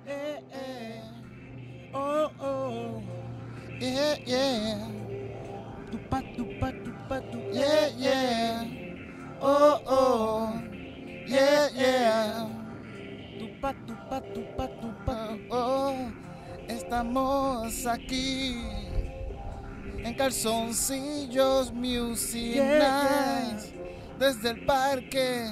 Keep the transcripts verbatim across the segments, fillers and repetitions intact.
Eh, eh. Oh, oh. Yeah, yeah. Tupa, tupa, tupa, tupa. Yeah, yeah. Oh, oh. Yeah, yeah. Tupa, tupa, tupa, tupa. Oh, oh. Estamos aquí en Calzoncillos Music Yeah, Nights, desde el parque,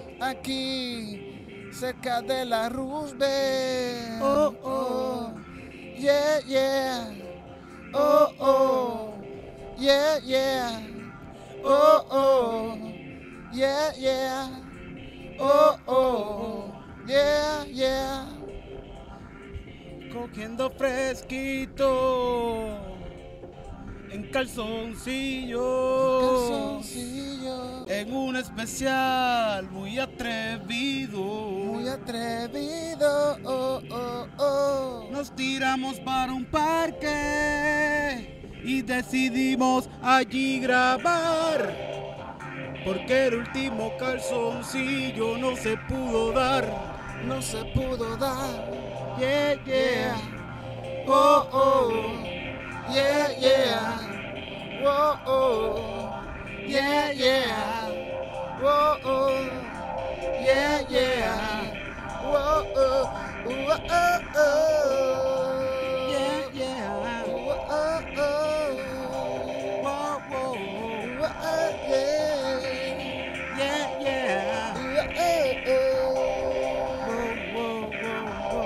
aquí, cerca de la Roosevelt. Oh, oh, yeah, yeah, oh, oh, yeah, yeah, oh, oh, yeah, yeah, oh, oh, yeah, yeah. Cogiendo fresquito en calzoncillo, Calzoncillo, en un especial muy atrevido. muy atrevido, oh, oh, oh. Nos tiramos para un parque y decidimos allí grabar, porque el último calzoncillo no se pudo dar. No se pudo dar. Yeah, yeah. Oh, oh, yeah, yeah, oh, oh, yeah, yeah, oh, oh, yeah, yeah, oh, oh, oh, oh, oh, Yeah, yeah. oh, oh, oh, Whoa, whoa. oh, oh, yeah, Yeah, yeah. oh, oh, oh. Whoa, whoa, whoa,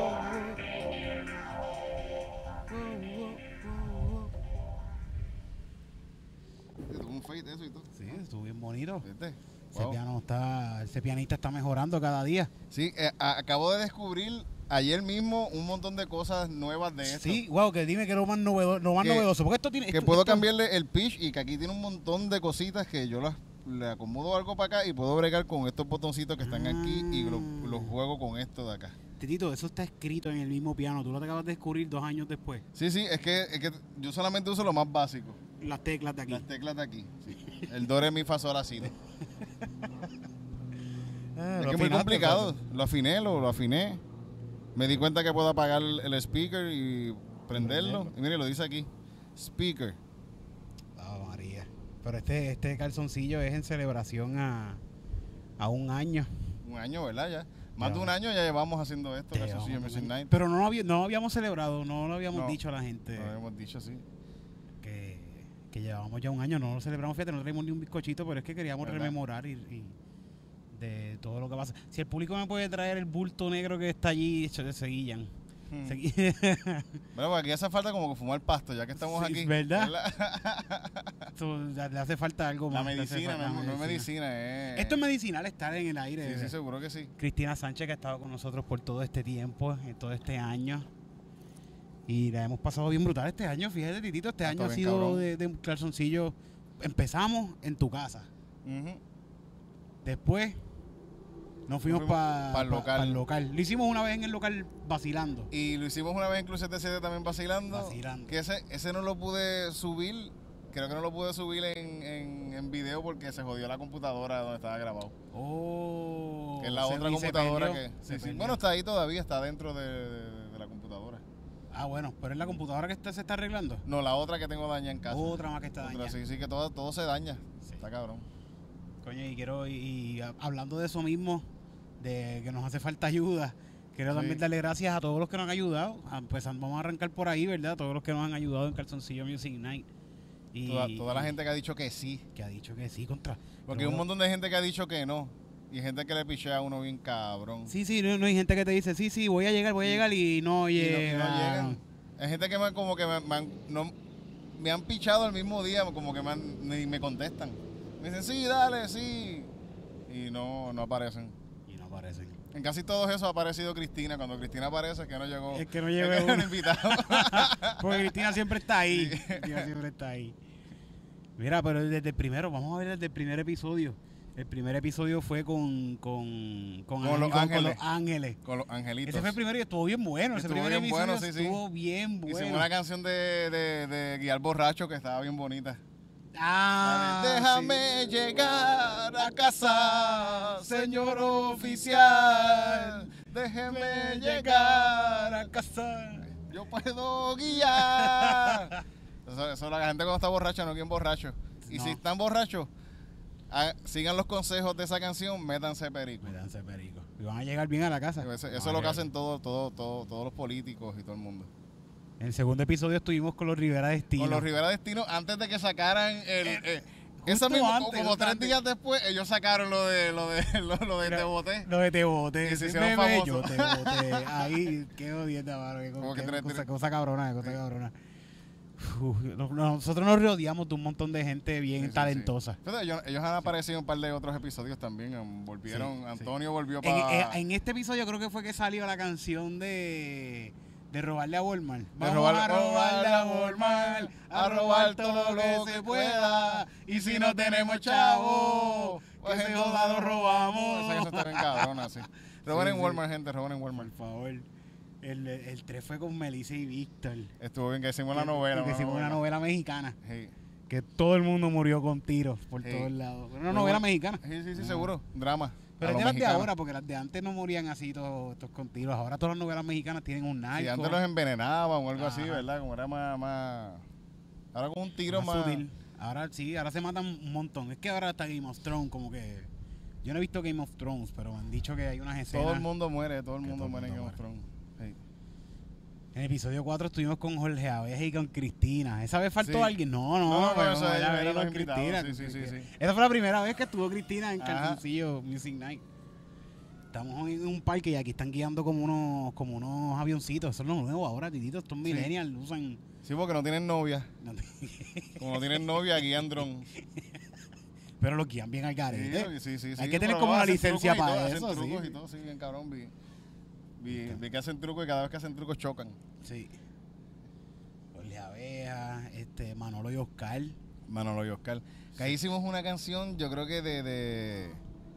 whoa, whoa. Whoa, whoa, whoa. Un fade eso y todo. Sí, estuvo bien bonito. ¿Viste? Ese, Wow. piano está, ese pianista está mejorando cada día. Sí, eh, a- acabo de descubrir ayer mismo un montón de cosas nuevas de esto. Sí, wow, que dime que es lo más, novedo- lo más Que- novedoso. Porque esto tiene. Que esto- puedo esto- cambiarle el pitch y que aquí tiene un montón de cositas que yo las le acomodo algo para acá y puedo bregar con estos botoncitos que están aquí y los Ah. los juego con esto de acá. Titito, eso está escrito en el mismo piano. Tú lo acabas de descubrir dos años después. Sí, sí, es que, es que yo solamente uso lo más básico. Las teclas de aquí. Las teclas de aquí. Sí. El do, re, mi, fa, sol, la, si, do. Ah, Es lo que es muy afinaste, complicado. fácil. Lo afiné, lo, lo afiné. Me di cuenta que puedo apagar el speaker y prenderlo. Prenderlo. Y mire, lo dice aquí. Speaker. Ah, María. Pero este, este calzoncillo es en celebración a, a un año. Un año, ¿verdad? Ya. Más Ya de un va. año ya llevamos haciendo esto, Te Calzoncillo vamos a Music poner- Night. Pero no lo, había- no lo habíamos celebrado, no lo habíamos No, dicho a la gente Lo habíamos dicho así. que, que llevábamos ya un año, no lo celebramos, fíjate, no traímos ni un bizcochito, pero es que queríamos ¿Verdad? rememorar y, y de todo lo que pasa. Si el público me puede traer el bulto negro que está allí, se seguían. Hmm. Segui- Bueno, pues aquí hace falta como que fumar pasto, ya que estamos Sí, aquí. ¿verdad? Esto, ya le hace falta algo La más. le hace medicina, falta no, es- no es medicina. medicina, es... Esto es medicinal, estar en el aire. Sí, sí, seguro que sí. Cristina Sánchez, que ha estado con nosotros por todo este tiempo, en todo este año. Y la hemos pasado bien brutal este año. Fíjate, Titito, este Ah, año está ha bien, sido cabrón. de, de un calzoncillo. Empezamos en tu casa. Ujú. Después nos fuimos, fuimos para pa'l local. local. Lo hicimos una vez en el local vacilando. Y lo hicimos una vez en Club setenta y siete también vacilando. Vacilando. Que ese, ese no lo pude subir. Creo que no lo pude subir en, en, en video porque se jodió la computadora donde estaba grabado. Oh, Que es la se- otra y se computadora perdió, que... se sí, sí. perdió. Bueno, está ahí todavía, está dentro de, de- de la computadora. Ah, bueno, pero es la computadora que está- se está arreglando. No, la otra que tengo dañada en casa. Otra más que está Otra, dañada. sí, sí, que todo, todo se daña. Sí. Está cabrón. Coño, y quiero, y, y a- hablando de eso mismo, de que nos hace falta ayuda, quiero Sí. también darle gracias a todos los que nos han ayudado. Ah, Pues vamos a arrancar por ahí, ¿verdad? Todos los que nos han ayudado en Calzoncillo Music Night. Y Toda, toda la gente que ha dicho que sí. que ha dicho que sí contra. Porque hay un montón de gente que ha dicho que no. Y gente que le pichea a uno bien cabrón. Sí, sí, no, no hay gente que te dice, sí, sí, voy a llegar, voy a llegar y no Y no- y llega. no llegan. Hay gente que me, como que me, me han, no- me han pichado el mismo día, como que me, han- ni me contestan. Me dicen, sí, dale, sí. Y no, no aparecen. Y no aparecen. En casi todos esos ha aparecido Cristina. Cuando Cristina aparece es que no llegó. Es que no es llega que no uno. han invitado. Porque Cristina siempre está ahí. Cristina siempre está ahí. Mira, pero desde el primero, vamos a ver desde el primer episodio. El primer episodio fue con, con, con, Con Los con Ángeles. Los Ángeles. Con los angelitos. Ese fue el primero y estuvo bien bueno. Ese Estuvo primer bien episodio bueno, sí, sí. estuvo bien bueno. Hicimos una canción de, de, de Guiar Borracho que estaba bien bonita. Ah, Déjame sí. llegar a casa, señor oficial. déjeme llegar a casa. Yo puedo guiar. Eso, eso la gente cuando está borracha, no quien borracho. Y No. si están borrachos, ah, sigan los consejos de esa canción, métanse perico. Métanse perico. Y van a llegar bien a la casa. Eso, eso Van es a lo que llegar. hacen todo, todo, todo, todos los políticos y todo el mundo. En el segundo episodio estuvimos con los Rivera Destino. Con los Rivera Destino, antes de que sacaran el... eh, justo esa misma, antes, como justo tres antes. días después, ellos sacaron lo de lo de lo, lo de Mira, Te Boté. Lo de Te Boté. Y se Sí, hicieron bebé, yo famosos. Te Boté. Ahí, qué odieta, mano. Qué, Como qué que tres- cosa, tres- cosa cabrona, qué cosa Sí. cabrona. Uf, no- no- nosotros nos rodeamos de un montón de gente bien Sí, sí, talentosa. sí. Fíjate, ellos, ellos han aparecido en un par de otros episodios también. um, Volvieron, Sí, sí. Antonio volvió En, para... en- en este episodio creo que fue que salió la canción de de robarle a Walmart. Vamos robarle- a robarle a Walmart, a robar todo lo que se pueda. Y si no tenemos chavo, que se joda, lo robamos. Esa canción está bien cabrona, sí. Roban Sí, en sí. Walmart, gente, roban en Por Walmart. favor. El, el tres fue con Melissa y Víctor. Estuvo bien que hicimos la Que- novela. que hicimos una novela mexicana. Sí. Que todo el mundo murió con tiros por Sí. todos lados. Una Muy novela bueno. mexicana. Sí, sí, sí, Ah. seguro. Drama. Pero A es de lo las de mexicano. ahora, porque las de antes no morían así todos, todos con tiros. Ahora todas las novelas mexicanas tienen un narco. Sí, antes los envenenaban o algo así, Ajá. ¿verdad? Como era más, más... Ahora con un tiro más más... sutil. Ahora sí, ahora se matan un montón. Es que ahora está Game of Thrones, como que... Yo no he visto Game of Thrones, pero me han dicho que hay unas escenas... Todo el mundo muere, todo el Que mundo todo el muere en Game mundo of Thrones. Sí. En el episodio cuatro estuvimos con Jorge Abeja y con Cristina. ¿Esa vez faltó Sí. alguien? No, no, No, no, pero eso vamos a ellos ver eran con los invitados, Cristina. sí, sí, sí, sí. Esa fue la primera vez que estuvo Cristina en Ajá. Calzoncillo Music Night. Estamos en un parque y aquí están guiando como unos como unos avioncitos. Eso es lo nuevo ahora, tititos. Estos millennials usan... Sí, porque no tienen novia. Como no tienen novia, guían dron. Pero lo guían bien al garete. Sí, sí, sí, sí. Hay que tener pero como no, una hacen licencia trucos y para todo, eso, Hacen trucos sí. y todo, sí, bien cabrón. Vi, vi, vi que hacen trucos y cada vez que hacen trucos chocan. Sí. Jorge Abeja, este, Manolo y Oscar. Manolo y Oscar. Que ahí hicimos una canción, yo creo que de... de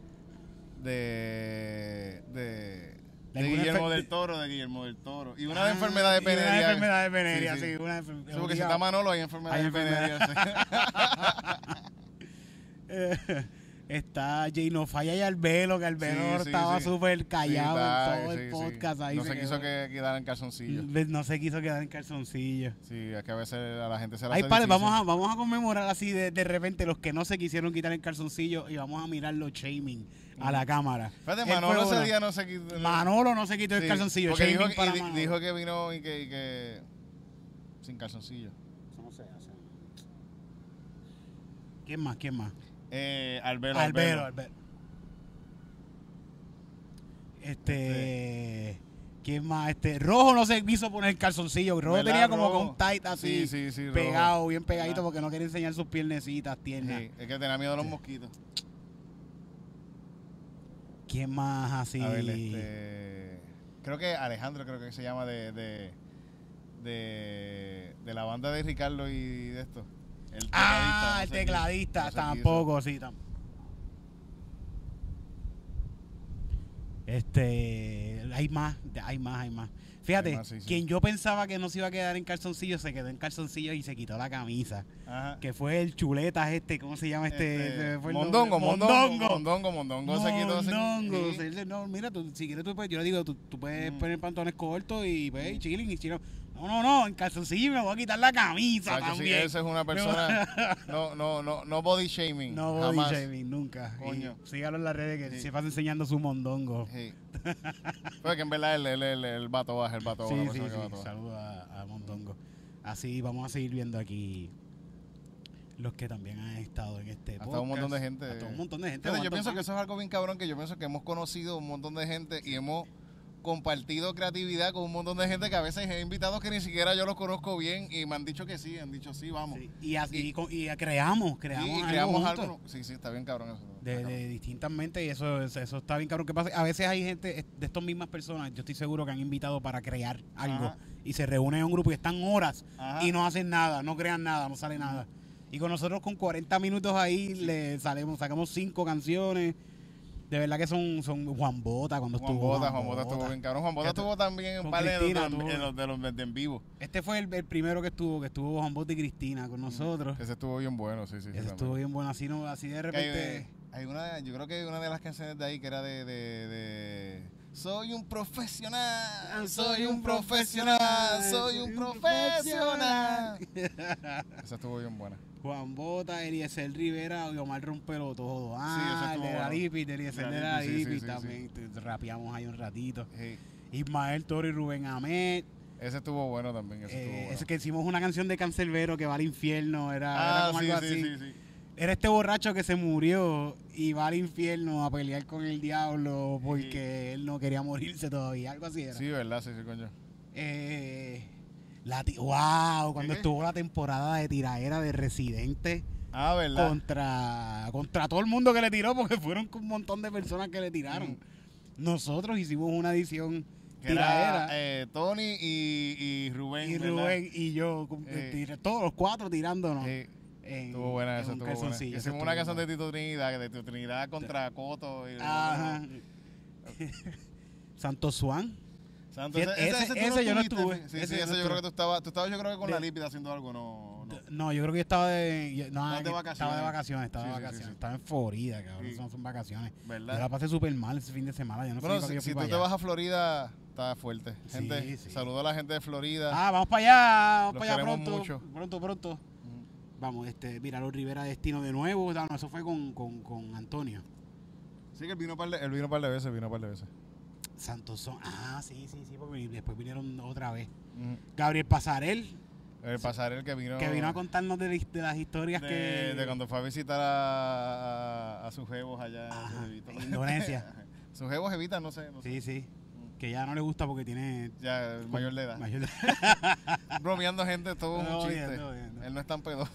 de... de, De de alguna Guillermo enfer- del Toro, de Guillermo del Toro. Y una Ah, de enfermedad de y Una de venérea. enfermedad de venérea, Sí, sí. sí. Una enfer- Sí, porque si está Manolo hay enfermedad Hay de enfermedad. venérea. sí. Eh, está Gino Falla y Albelo, que Albelo Sí, sí, estaba sí. súper callado Sí, está, en todo sí, el sí. podcast. Ahí No se se quiso quedó. que quedara en calzoncillo. No se quiso quedar en calzoncillo. Sí, es que a veces a la gente se la Ay, hace padre, difícil. vamos a, vamos a conmemorar así de, de repente los que no se quisieron quitar el calzoncillo y vamos a mirar los shaming a la cámara. Fíjate, Él Manolo fue ese una- día no se quitó. Manolo no se quitó el Sí, calzoncillo. porque dijo, Shaming que- para y di- Manolo. dijo que vino y que, y que sin calzoncillo. Eso no se hace. ¿Quién más? ¿Quién más? Eh, Albero, Albero, Albero. Albero. Este. ¿Quién más? Este. Rojo no se quiso poner el calzoncillo. Rojo ¿Verdad, tenía como Rojo? que un tight así. Sí, sí, sí, Rojo. pegado, bien pegadito, Ajá. porque no quería enseñar sus piernecitas tiernas. Sí, es que tenía miedo a los Sí. mosquitos. ¿Quién más así? A ver, este. Creo que Alejandro, creo que se llama de. de, de, de la banda de Ricardo y de esto. El Ah, no el sé tecladista. quién, no sé quién Tampoco, sí. tam- Este. Hay más, hay más, hay más. Fíjate, Hay más, sí, sí. quien yo pensaba que no se iba a quedar en calzoncillo, se quedó en calzoncillo y se quitó la camisa. hizo. Ajá. Que fue el chuletas este, ¿cómo se llama este? Este, Este fue el mondongo, nombre. mondongo, mondongo, mondongo, se quitó así. Mondongo. Sí. Se dice, no, mira, tú, si quieres tú puedes, yo le digo, tú, tú puedes Mm. poner pantalones cortos y pues, Mm. chilling y chilling. No, no, no, en calzoncillo me voy a quitar la camisa Chacho, sí, también. esa es una persona. No, no, no, no body shaming. No body jamás. shaming, nunca. Coño. Y sígalo en las redes que Sí. se pasa enseñando su mondongo. Sí. Fue que en verdad el, el, el, el vato baja, el vato Sí, baja, sí, la persona que sí. vato baja. Saludos a, a Mondongo. Así vamos a seguir viendo aquí los que también han estado en este Hasta un montón de podcast. gente. Hasta un montón de gente. Fíjate, yo aguantó pienso que más. eso es algo bien cabrón, que yo pienso que hemos conocido un montón de gente y hemos compartido creatividad con un montón de gente que a veces he invitados que ni siquiera yo los conozco bien y me han dicho que sí, han dicho sí, vamos. Sí, Y, así, Y- y, con- y creamos, Sí, creamos, y algo creamos juntos. algo. Sí, sí, está bien cabrón eso. De, Está de cabrón. distintas mentes y eso, eso eso está bien cabrón que pasa. A veces hay gente eh, de estas mismas personas, yo estoy seguro que han invitado para crear algo Ajá. y se reúnen en un grupo y están horas Ajá. y no hacen nada, no crean nada, no sale nada. Y con nosotros con cuarenta minutos ahí le salimos, sacamos cinco canciones. De verdad que son, son Juan Bota cuando Juan estuvo. Bota, Juan Bota estuvo bien cabrón. Juan Bota Que tu- estuvo también en con un par de los de Cristina los, tuvo- de los, de los de en vivo. Este fue el, el primero que estuvo, que estuvo Juan Bota y Cristina con nosotros. Ese estuvo bien bueno, sí, sí. sí, Ese también. estuvo bien bueno, así no, así de Que hay, repente. eh, hay una, yo creo que hay una de las canciones de ahí que era de, de, de Soy un profesional, soy un profesional, soy un profesional. Esa estuvo bien buena. Juan Bota, Eliezer Rivera y Omar Rompelo todo. Sí, eso Ah, el estuvo de la bueno. Lipit, Eliezer De de la la Lipit, sí, Lipit sí, sí, también. te- Rapeamos ahí un ratito. Sí. Ismael Toro y Rubén Ahmed. Ese estuvo bueno también. Ese estuvo Eh, bueno. ese que hicimos una canción de Cancerbero que va al infierno. Era, Ah, era como sí, algo sí, así. sí, sí. Era este borracho que se murió y va al infierno a pelear con el diablo porque él no quería morirse todavía. Algo así era. Sí, ¿verdad? Sí, sí, coño. Eh, la ti- wow, cuando ¿Qué? estuvo la temporada de tiraera de Residente Ah, ¿verdad? contra, contra todo el mundo que le tiró, porque fueron un montón de personas que le tiraron. Mm. Nosotros hicimos una edición Que tiraera era eh, Tony y, y Rubén. y ¿verdad? Rubén y yo, con- Eh. tira- todos los cuatro tirándonos. Sí, en- estuvo buena en esa, un estuvo buena. calzoncillo. Hicimos Eso una estuvo canción de bueno. Tito Trinidad, de Tito Trinidad contra Coto. Y Ajá. Santo Swan. Santo, Fíjate, ese- tú ese yo no estuviste, estuve, Sí, ese sí, yo ese no yo creo estuve. que tú estabas, tú estabas yo creo que con De- la Lípida haciendo algo, no, no. No, yo creo que yo estaba de. yo- no, Estabas de que vacaciones. Estaba de vacaciones, estaba Sí, de sí, sí, vacaciones. sí. Estaba en Florida, cabrón. Sí. Son, son vacaciones. Yo la ¿Verdad? pasé súper mal ese fin de semana. Yo no Bueno, sé para qué si, yo fui si tú para te allá. vas a Florida, está fuerte. Sí, Gente, sí. saludo a la gente de Florida. Ah, vamos para allá, vamos Los para allá queremos pronto. mucho. Pronto, pronto. Ujú. Vamos, este, mira, los Rivera Destino de nuevo. No, no, eso fue con, con, con Antonio. Sí, que él vino un par de, él vino un par de veces, vino un par de veces. Santos son. Ah, sí, sí, sí, porque después vinieron otra vez. Ujú. Gabriel Pasarel, El pasarel que vino. que vino a contarnos de, la- de las historias de, que. de cuando fue a visitar a, a, a sus jevos allá Ajá, en Jevito. en Indonesia. Sus jevos jevitas, no sé, no sé. Sí, sí. Que ya no le gusta porque tiene. Ya, mayor de edad. Mayor de Bromeando gente, todo No, un chiste. bien, no, bien, no. Él no es tan pedo.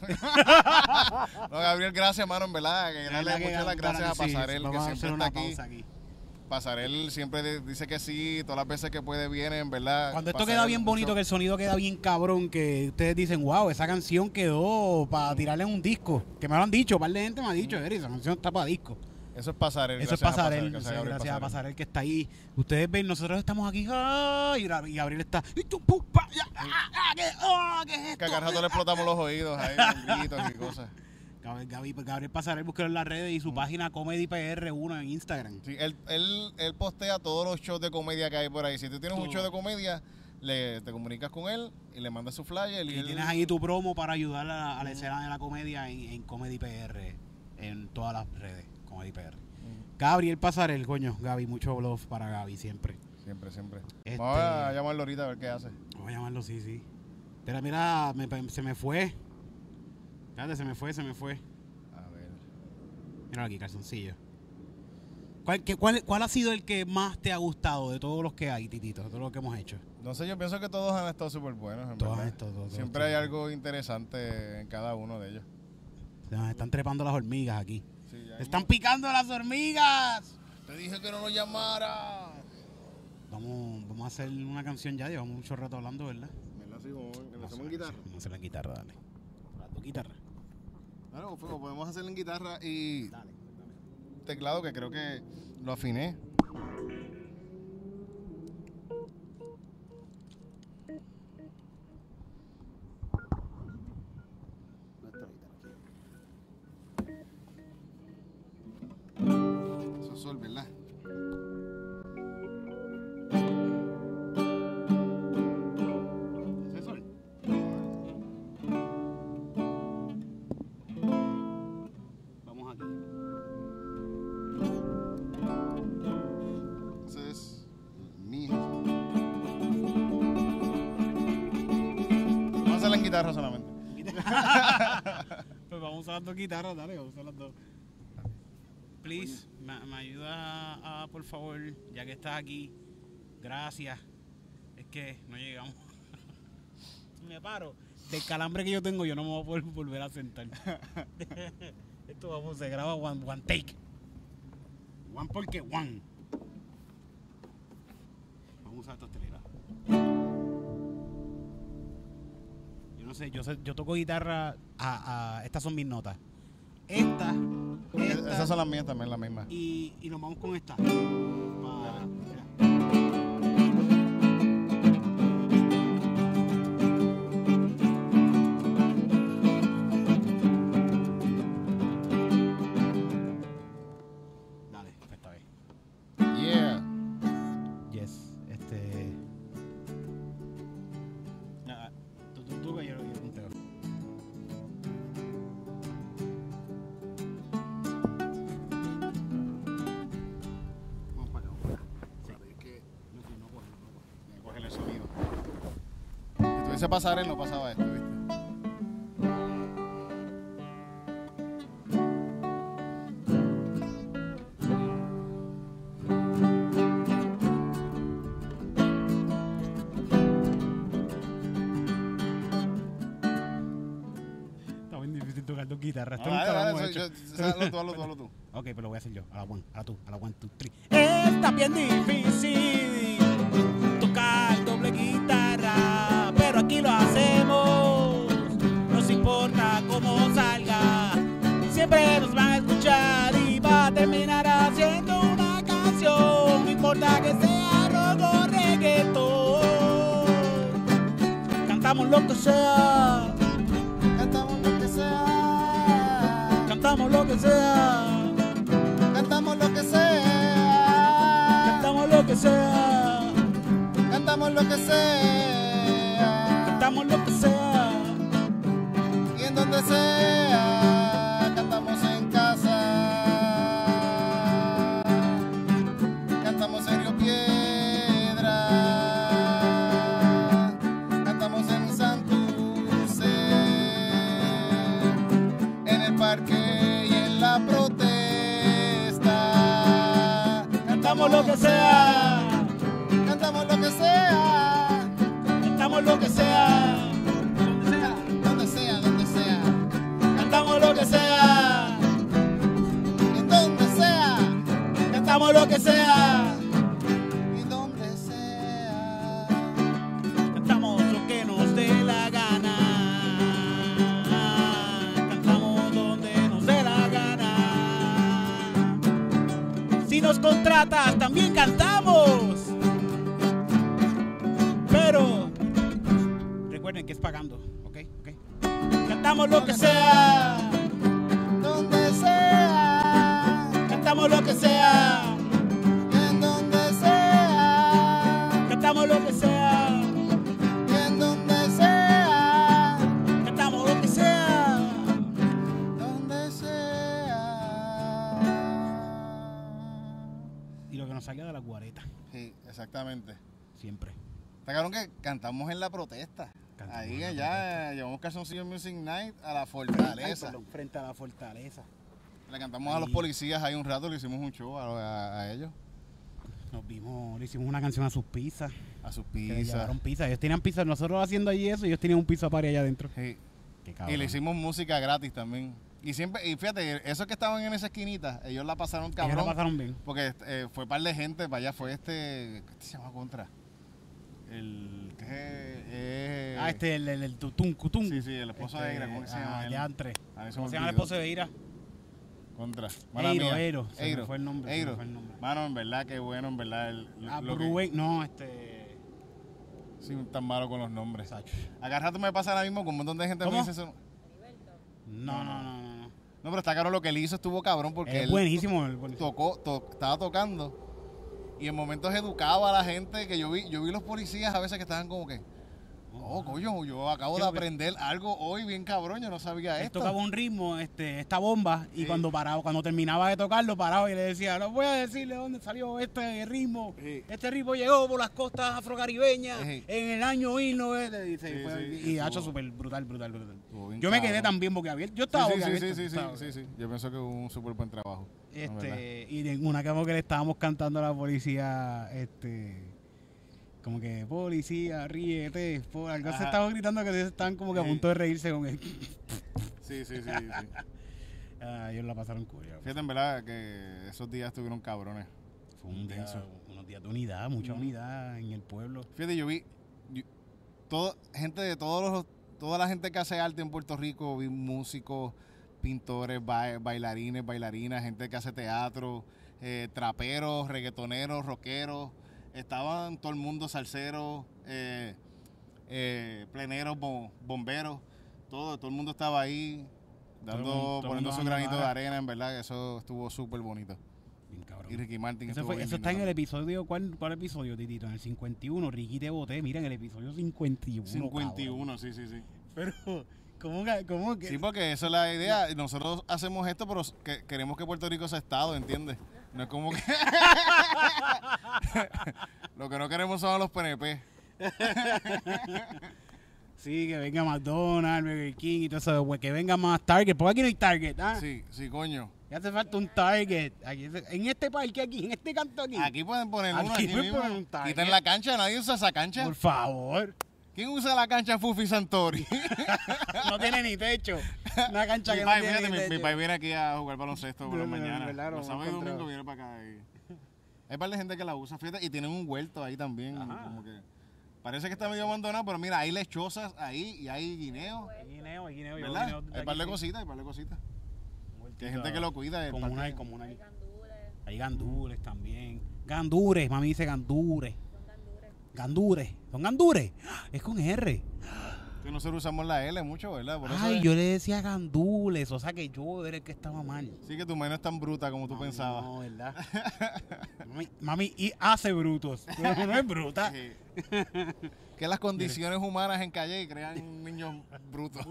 No, Gabriel, gracias, mano, en verdad. Que darle muchas las gracias a Pasarel, que siempre está aquí. aquí. Pasarel siempre de- dice que sí, todas las veces que puede viene, en verdad. Cuando esto Pasarel, queda bien bonito, mucho- que el sonido queda bien cabrón, que ustedes dicen, wow, esa canción quedó para tirarle en un disco. Que me lo han dicho, un par de gente me ha dicho, Eri, esa canción está para disco. Eso es Pasarel. Eso es gracias a Pasarel, gracias a gracias, Gabriel gracias a Pasarel. Pasarel que está ahí. Ustedes ven, nosotros estamos aquí, ¡ah! y Gab- y Gabriel está, ¡y tú, pu, pa, ya, ah, ah, ¿qué, ah, ¿qué es esto? Que a cada rato le explotamos los oídos ahí, con gritos y cosas. Gabriel, Gabriel, Gabriel Pasarel, búsquelo en las redes y su página Comedy P R uno en Instagram. Sí, él, él, él postea todos los shows de comedia que hay por ahí. Si tú tienes un Todo. show de comedia, le, te comunicas con él y le mandas su flyer. Y, Y él- tienes ahí tu promo para ayudar a, la- a la escena de la comedia en, en Comedy P R, en todas las redes, Comedy P R. Ujú. Gabriel Pasarel, coño, Gaby, mucho love para Gaby siempre. Siempre, siempre. Este- Vamos a llamarlo ahorita a ver qué hace. Vamos a llamarlo, sí, sí. Pero mira, me- se me fue. Fíjate, se me fue, se me fue. A ver. Mira aquí, calzoncillo. ¿Cuál, qué- cuál, ¿Cuál ha sido el que más te ha gustado de todos los que hay, Titito? De todos los que hemos hecho. No sé, yo pienso que todos han estado súper buenos. En Todos verdad. han estado- todos- Siempre todos- hay algo interesante en cada uno de ellos. Se nos están trepando las hormigas aquí. Sí, ya ¡Se están picando las hormigas! Te dije que no lo llamara. Vamos, vamos a hacer una canción ya, llevamos mucho rato hablando, ¿verdad? Me la sigo, que lo Vamos hacemos a en guitarra. Vamos a hacerla en guitarra, dale. Las dos guitarras. Claro, fuego, podemos hacerlo en guitarra y Dale, dale. teclado, que creo que lo afiné. Eso es sol, ¿verdad? ¿Ese es sol? Vamos aquí. Ese es mi. Vamos a hacerla en guitarra solamente. Pues vamos a usar las dos guitarras, dale, vamos a usar las dos. Please, me, me ayuda a, por favor, ya que estás aquí. Gracias. Es que no llegamos. Si me paro, del calambre que yo tengo, yo no me voy a poder volver a sentar. Esto vamos, se graba one, one take. One porque one. Vamos a usar estos telegramas. Yo no sé, yo sé, yo toco guitarra a, a estas son mis notas. Esta, esta Esas son las mías también, las mismas. y, y nos vamos con esta. Pa- mira. Dale, esta vez. Yeah. hubiese pasado él, no pasaba esto, ¿viste? Está bien difícil tocar dos guitarras. No, Esto nunca dale, lo dale, hemos soy hecho. yo, hazlo tú, hazlo tú, hazlo tú. Ok, pero lo voy a hacer yo. A la one, a la two, a la one, two, three. Está bien difícil tocar doble guitarra, pero aquí lo hacemos. No se importa cómo salga, siempre nos van a escuchar y va a terminar haciendo una canción. No importa que sea rock o reggaetón, cantamos lo que sea, Cantamos lo que sea. cantamos lo que sea. Cantamos lo que sea. Cantamos lo que sea, Cantamos lo que sea. cantamos lo que sea, Y en donde sea. Cantamos en casa. Cantamos en Río Piedra. Cantamos en Santurce. En el parque y en la protesta. cantamos lo que sea, Cantamos lo que sea. cantamos lo que sea, Donde sea, donde sea. cantamos lo que sea, En donde sea. cantamos lo que sea, Y donde sea. cantamos lo que nos dé la gana, cantamos donde nos dé la gana. Si nos contratas también cantamos, pero recuerden que es pagando, ¿ok? ¿Ok? Cantamos lo que sea, Donde sea. cantamos lo que sea, Y en donde sea. cantamos lo que sea, Y en donde sea. cantamos lo que sea. Donde sea. Y lo que nos salga de la guareta, Sí, exactamente. siempre. Está cabrón que cantamos en la protesta. Cantamos Ahí en la allá llevamos Calzoncillo Music Night a la Ay, fortaleza. perdón, frente a la fortaleza. Le cantamos a los Ahí. policías ahí un rato, le hicimos un show a, a- a ellos, Nos vimos, le hicimos una canción a sus pizzas, a sus que le pizzas. llevaron pizza. Ellos tenían pizza, nosotros haciendo allí eso, ellos tenían un pizza party allá adentro. Sí. Qué Y cabrón. le hicimos música gratis también. Y siempre, y fíjate, esos que estaban en esa esquinita, ellos la pasaron Ellos cabrón. la pasaron bien. Porque eh, fue par de gente, para allá fue este. ¿Qué se llama contra? El. ¿Qué? Eh, Ah, este, el, el, el tutún, cutún. Sí, sí, el esposo de Ira, ¿cómo que se llama Ah, él? ya entré. A mí se ¿Cómo me se llama el olvidó. esposo de Ira? Contra. Eiro, Eiro. Se me Eiro. fue el nombre. se me Eiro. fue el nombre. Mano, en verdad, qué bueno, en verdad. El, Ah, lo que- Rubén, no, este. sí, tan malo con los nombres. Sacho. Acá rato me pasa ahora mismo con un montón de gente me ¿Cómo? dice eso. No, no, no, no. no. No, pero está claro lo que él hizo estuvo cabrón porque Es él buenísimo. el buenísimo. tocó, to- estaba tocando y en momentos educaba a la gente que yo vi, yo vi los policías a veces que estaban como que, oh, coño, yo acabo Sí, de porque- aprender algo hoy bien cabrón, yo no sabía Él esto. tocaba un ritmo, este, esta bomba, y Sí. cuando paraba, cuando terminaba de tocarlo, paraba y le decía, no voy a decirle dónde salió este ritmo. Sí. Este ritmo llegó por las costas afrocaribeñas Sí. en el año mil novecientos. Y, se Sí, fue- sí, y ha hecho estuvo- súper brutal, brutal, brutal. Estuvo bien Yo me quedé cabrón. también boquiabierto. Yo Sí, estaba sí, sí, boquiabierto. sí, sí, estaba sí, sí, sí. Yo pienso que hubo un súper buen trabajo. en verdad. Este, y en una como que le estábamos cantando a la policía, este, como que policía, ríete, por algo se Ajá. estaban gritando que ellos estaban como que a Sí. punto de reírse con él. Sí, sí, sí, sí. Ah, ellos la pasaron curia. Fíjate en verdad que esos días estuvieron cabrones. Fue un día, Intenso. unos días de unidad, mucha Ujú. unidad en el pueblo. Fíjate, yo vi yo- todo, gente de todos los, toda la gente que hace arte en Puerto Rico, vi músicos, pintores, ba- bailarines, bailarinas, gente que hace teatro, eh, traperos, reggaetoneros, rockeros, estaban todo el mundo salseros, eh, eh, pleneros, bom- bomberos, todo, todo el mundo estaba ahí dando, Todo el mundo- todo el poniendo mundo su dando granito de vara. arena, en verdad, que eso estuvo súper bonito. Bien cabrón. Y Ricky Martin Eso, estuvo fue- bien eso está en lindo el episodio, ¿cuál, ¿cuál episodio, Titito? En el cincuenta y uno, Ricky te boté, mira en el episodio cincuenta y uno. también. cincuenta y cabrón. uno, sí, sí, sí. Pero, ¿cómo que? Cómo que? Sí, porque esa es la idea. Nosotros hacemos esto, pero que- queremos que Puerto Rico sea Estado, ¿entiendes? No es como que... Lo que no queremos son a los P N P. Sí, que venga McDonald's, Burger King y todo eso. Pues que venga más Target. Porque aquí no hay Target, ¿ah? Sí, sí, coño. Ya hace falta un Target. Aquí, en este parque aquí, en este canto aquí. Aquí pueden poner Aquí uno aquí pueden mismo. poner un Target. Quiten la cancha, nadie usa esa cancha. Por favor. ¿Quién usa la cancha Fufi Santori? No tiene ni techo. Una cancha mi que pai, no tiene fíjate, ni mi, techo. mi pai viene aquí a jugar baloncesto por No, la no, mañana. verdad, no Los me sábados y encontrado. domingos viene para acá. Y... Hay par de gente que la usa, fíjate, y tienen un huerto ahí también. Ajá. Como que parece que está medio abandonado, pero mira, hay lechosas ahí y hay guineos. Hay guineo, hay guineo. yo ¿Verdad? guineo de Hay par de aquí, sí. cositas, hay par de cositas. Un Que hay gente que lo cuida. el Comunal, parque. comunal. Gandules, Hay gandures también. Gandures, mami dice gandures. son gandules. Gandures. ¿Son gandures? Es con R. Que nosotros usamos la L mucho, ¿verdad? Por eso Ay, es- yo le decía gandules. O sea que yo era el que estaba mal. Sí que tu mano es tan bruta como tú Mami, pensabas. No, ¿verdad? mami, mami y hace brutos. Pero no es bruta. Sí. Que las condiciones humanas en Calle crean niños brutos.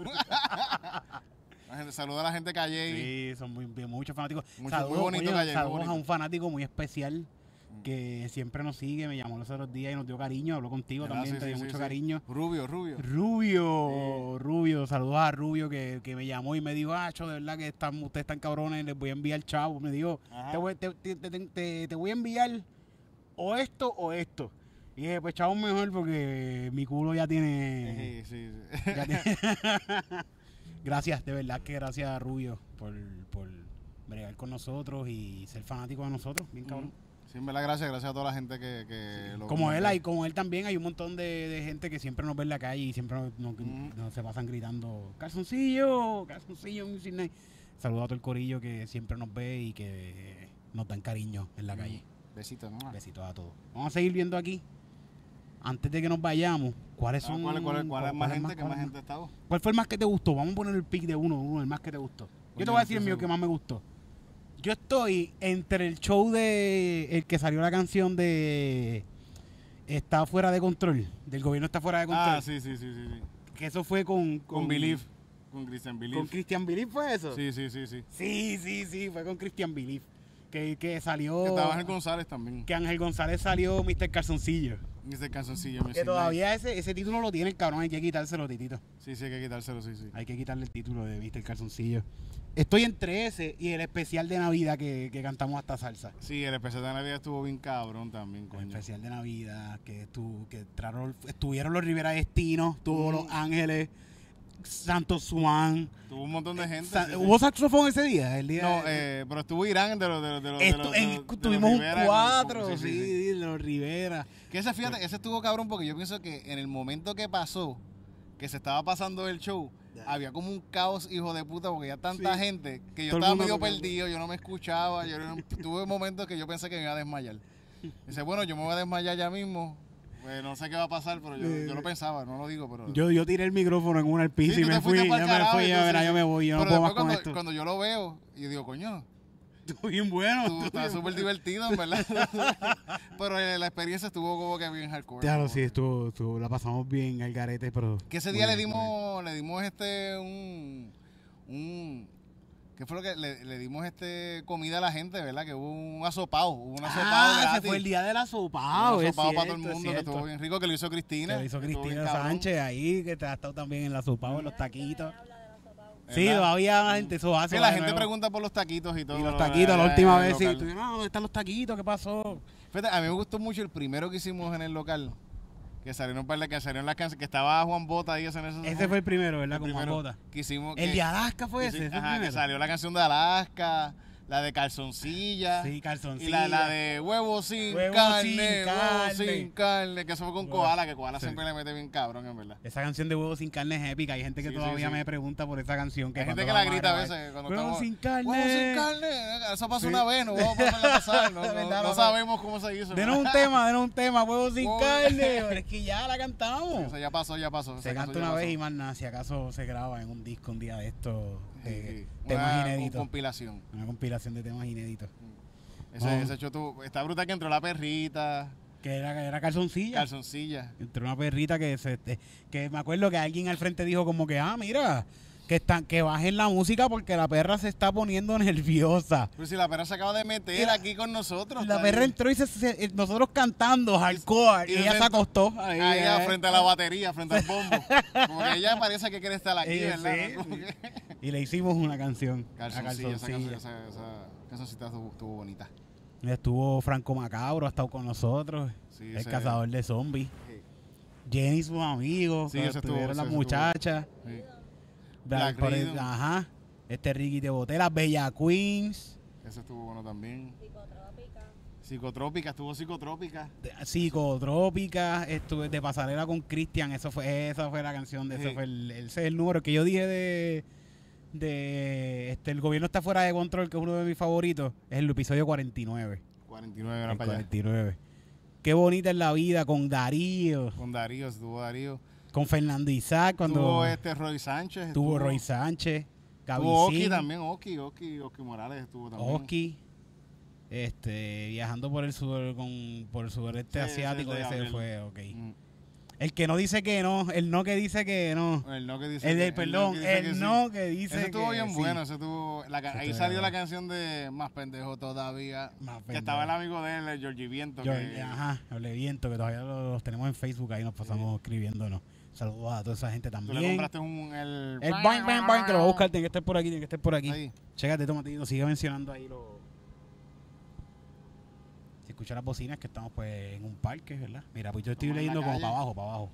La gente- Saluda a la gente de Calle. Sí, son muy, bien- muchos fanáticos. Mucho- saludos, muy bonito, coño, Calle, muy saludos bonito. a un fanático muy especial que siempre nos sigue, me llamó los otros días y nos dio cariño, habló contigo ¿Verdad? también, Sí, te sí, dio sí, mucho sí. cariño. Rubio, rubio. Rubio, Rubio, saludos a Rubio que, que me llamó y me dijo, ah, cho, de verdad que están, ustedes están cabrones, les voy a enviar chavo. Me dijo, Ajá. te voy, te, te- te- te- te voy a enviar o esto o esto. Y dije, pues chavo mejor porque mi culo ya tiene... Sí, sí, sí. ya tiene- Gracias, de verdad que gracias a Rubio por, por bregar con nosotros y ser fanático de nosotros, bien cabrón. Sí, en verdad, gracias, gracias a toda la gente que, que lo Como él, comenta. hay, como él también, hay un montón de, de gente que siempre nos ve en la calle y siempre nos, nos- Ujú. nos se pasan gritando, calzoncillo, calzoncillo, Music Night". Saludos a todo el corillo que siempre nos ve y que nos dan cariño en la calle. Besitos, ¿no? Besitos a todos. Vamos a seguir viendo aquí, antes de que nos vayamos, cuáles Ah, son... ¿Cuál, cuál, cuál es más cuál gente? ¿Qué cuál más es gente ha estado? ¿Cuál fue el más que te gustó? Vamos a poner el pick de uno, uno, el más que te gustó. Yo Coño, te voy a decir el no mío sé. que más me gustó. Yo estoy entre el show de el que salió la canción de Está fuera de control, del gobierno está fuera de control. Ah, sí, sí, sí, sí. sí. Que eso fue con Con Belief. Con Christian Belief. Con Christian Belief fue eso. Sí, sí, sí, sí. sí, sí, sí, fue con Christian Belief. Que, que salió Que estaba Ángel González también. que Ángel González salió mister Calzoncillo. Ese canzoncillo. Que todavía ese, ese título lo tiene el cabrón, hay que quitárselo, titito. Sí, sí, hay que quitárselo, sí, sí. Hay que quitarle el título de mister Calzoncillo. Estoy entre ese y el especial de Navidad que, que cantamos hasta salsa. Sí, el especial de Navidad estuvo bien cabrón también, El coño. especial de Navidad, que, estu, que entraron- estuvieron los Rivera Destino, estuvo Mm. Los Ángeles, Santos Swan. Tuvo un montón de gente. Sa- sí, sí. ¿Hubo saxofón ese día? El día No, de- eh, pero estuvo Irán de los de los de los de Estu- los- de en- los- de los tuvimos un Rivera, cuatro, sí, sí, sí, sí. de los Rivera. Que ese, fíjate, ese estuvo cabrón porque yo pienso que en el momento que pasó, que se estaba pasando el show, Ya. había como un caos, hijo de puta, porque ya tanta Sí. gente que yo Todo el estaba mundo medio tocando. perdido, yo no me escuchaba, yo no- tuve momentos que yo pensé que me iba a desmayar. Dice, bueno, yo me voy a desmayar ya mismo, pues no sé qué va a pasar, pero yo, yo lo pensaba, no lo digo, pero... Yo, yo tiré el micrófono en una al piso Sí, y tú me te fui, fuiste ya pa'l me carajo, fui, ya entonces- verá, yo me voy, yo no pero puedo más después con cuando, esto. cuando yo lo veo, y digo, coño, Estuvo bien bueno. tú estás súper divertido, en verdad. Pero eh, la experiencia estuvo como que bien hardcore. Ya lo como- sí, estuvo, estuvo, la pasamos bien al garete, pero... Que ese muy día le bien, muy bien. dimos, le dimos este un, un ¿qué fue lo que le, le dimos este comida a la gente, verdad? Que hubo un asopado, hubo un asopado Ah, ese gratis. fue el día del asopado. un es asopado para todo el cierto, es mundo, que cierto. estuvo bien rico, que lo hizo Cristina. Que lo hizo que estuvo bien Cristina cabrón. Sánchez ahí, que te ha estado también en la asopado, en los taquitos. Habla de la sopa. Sí, ¿Verdad? todavía la gente eso hace. Sí, va la de gente nuevo. pregunta por los taquitos y todo. Y los lo- taquitos, la eh, última el vez sí. local. Tú, no, ¿dónde están los taquitos? ¿Qué pasó? Fíjate, a mí me gustó mucho el primero que hicimos en el local, que salieron un par de que salieron las canciones, que estaba Juan Bota ahí en ese. Ese fue el primero, ¿verdad? el Con Juan primero Bota. que hicimos. El que- de Alaska fue que ese. sí, ese fue el ajá, que primero. salió la canción de Alaska, la de calzoncilla. Sí, calzoncilla. Y la, la de huevo sin Huevo carne, sin huevo carne. sin carne, que eso fue con Huevo. Koala, que Koala Sí. siempre le mete bien cabrón, en verdad. Esa canción de Huevos sin carne es épica. Hay gente que Sí, todavía sí, sí. me pregunta por esa canción. Que Hay gente cuando que la vamos grita a grabar. veces cuando Huevos estamos... sin carne. Huevo sin carne, eso pasó Sí. una vez, no vamos a volverlo a pasar, no, De no- verdad, no no, sabemos cómo se hizo. Denos un tema, denos un tema. Huevos sin Huevo- carne. Pero es que ya la cantamos. Eso ya pasó, ya pasó. Se ese caso canta ya una pasó. vez y más nada, si acaso se graba en un disco un día de estos Sí, de sí. temas Una inéditos. compilación. Una compilación de temas inéditos. Ese, Vamos. ese show tuvo- está brutal que entró la perrita, Que era, era calzoncilla. calzoncilla. Entró una perrita que se, eh, que me acuerdo que alguien al frente dijo como que, ah, mira, Que, están, que bajen la música porque la perra se está poniendo nerviosa. Pues si la perra se acaba de meter La- aquí con nosotros. La está perra ahí. entró y se, se- nosotros cantando hardcore y, y ella se sentó- acostó. Ahí, Ahí eh. frente a la batería, frente al bombo. Como que ella parece que quiere estar aquí, Ella ¿verdad? sí, Como sí. que- Y le hicimos una canción. a Calzoncillo, esa, Calzoncillo. canción- esa, esa cancioncita estuvo, estuvo bonita. Estuvo Franco Macabro, ha estado con nosotros. Sí, el ese- cazador de zombies. Sí. Jenny, sus amigos. Sí, que ese estuvo- estuvieron ese las estuvo- muchachas. Sí. Black Black por el- Rhythm. Ajá. Este Ricky de Botella, Bella Queens, Ese estuvo bueno también. Psicotrópica. Psicotrópica, estuvo psicotrópica. de- Psicotrópica, estuve de pasarela con Cristian, eso fue, esa fue la canción, de, Sí. ese fue el, ese es el número que yo dije de, de este, el gobierno está fuera de control, que es uno de mis favoritos, es el episodio cuarenta y nueve. cuarenta y nueve era El para allá. cuarenta y nueve. Qué bonita es la vida con Darío, Con Darío, estuvo Darío. con Fernando Isaac, cuando Tuvo este Roy Sánchez. tuvo estuvo- Roy Sánchez, Tuvo Oki Gaby también, Oki, Oki, Oki Morales estuvo también. Oski, este, viajando por el sur, con, por el sureste Sí, ese asiático, es de ese Gabriel. fue, ok. Mm. El que no dice que no, el no que dice que no. El no que dice El, que- del perdón, no que dice el que sí. no que dice Ese estuvo que bien sí. bueno, ese estuvo, la ca- Ese ahí estuvo salió bien la bueno. canción de Más Pendejo Todavía, Más que pendejo. estaba el amigo de él, el Georgie Viento. Yo- que- Ajá, Hable Viento, que todavía los, los tenemos en Facebook, ahí nos pasamos escribiéndonos. Saludos a toda esa gente Tú le también. compraste un... El, El bang, bang, bang, que lo voy a buscar, tiene que estar por aquí, tiene que estar por aquí. Ahí. Chécate, tomatito, sigue mencionando ahí los... Si escuchas las bocinas, que estamos pues en un parque, ¿verdad? Mira, pues yo estoy Estamos en la leyendo como calle. para abajo, para abajo.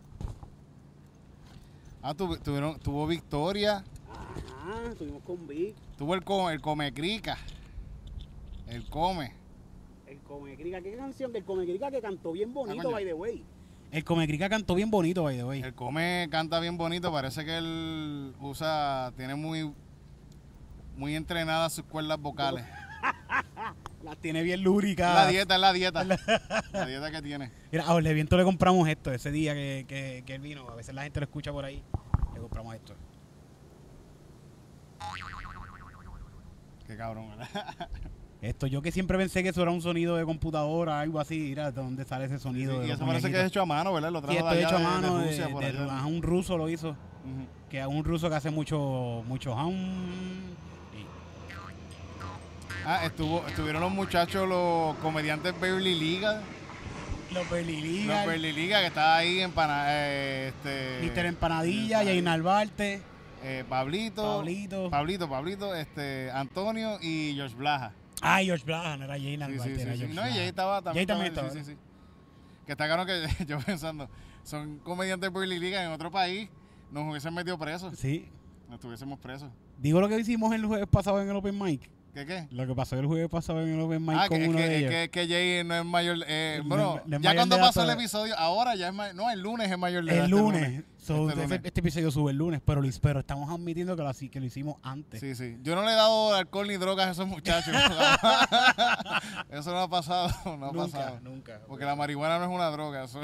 Ah, tu- tuvieron, tuvo Victoria, Ajá, estuvimos con Vic. tuvo el, co- el Come Crica, el Come. El Comecrica, ¿qué canción del Comecrica que cantó bien bonito, coño. by the way? El Comecrica cantó bien bonito, by the way. El Come canta bien bonito, parece que él usa, tiene muy, muy entrenadas sus cuerdas vocales. Las tiene bien Es lubricadas. la dieta, es la dieta. La dieta que tiene. Mira, a Ole Viento le compramos esto ese día que, que, que él vino. A veces la gente lo escucha por ahí. Le compramos esto. Qué cabrón, ¿verdad? Esto, yo que siempre pensé que eso era un sonido de computadora, algo así. Mira, de dónde sale ese sonido. Y de los eso parece que es muñequitos. hecho a mano, ¿verdad? Lo Sí, trajo esto de es allá hecho a de- mano. de De, Rusia, por de- allá. ajá, un ruso lo hizo. Ujú. Que es un ruso que hace mucho, mucho ham. Y- Ah, estuvo, estuvieron los muchachos, los comediantes Beverly Liga. Los Belly Los Liga, Beverly Liga, que estaba ahí en Pana, eh, este, Mister Empanadilla, Jay Narvarte, eh, Pablito, Pablito. Pablito, Pablito, este, Antonio y Josh Blaha. Ah, George Blaha, no era Jay Sí, Narvarte, sí, era sí, sí. George No, y Blaha. Jay estaba también. Jay también estaba- estaba, sí, sí, sí. Que está claro que yo pensando, son comediantes Beverly Liga en otro país, nos hubiesen metido presos, Sí. nos estuviésemos presos. Digo lo que hicimos el jueves pasado en el Open Mic. ¿Qué qué? Lo que pasó el jueves pasado en el Open Mic Ah, con que, es uno que, de es ellos. que, que Jay no es mayor. Eh, No bueno, es- no es ya mayor cuando de edad pasó el todavía. episodio, ahora ya es mayor. No, el lunes es mayor de edad. el este lunes. So, Este ese- lunes. Este episodio sube el lunes, pero, lo- pero estamos admitiendo que lo, así- que lo hicimos antes. Sí, sí. Yo no le he dado alcohol ni drogas a esos muchachos. Eso no ha pasado. No ha nunca, pasado. nunca. Porque la marihuana no es una droga. Eso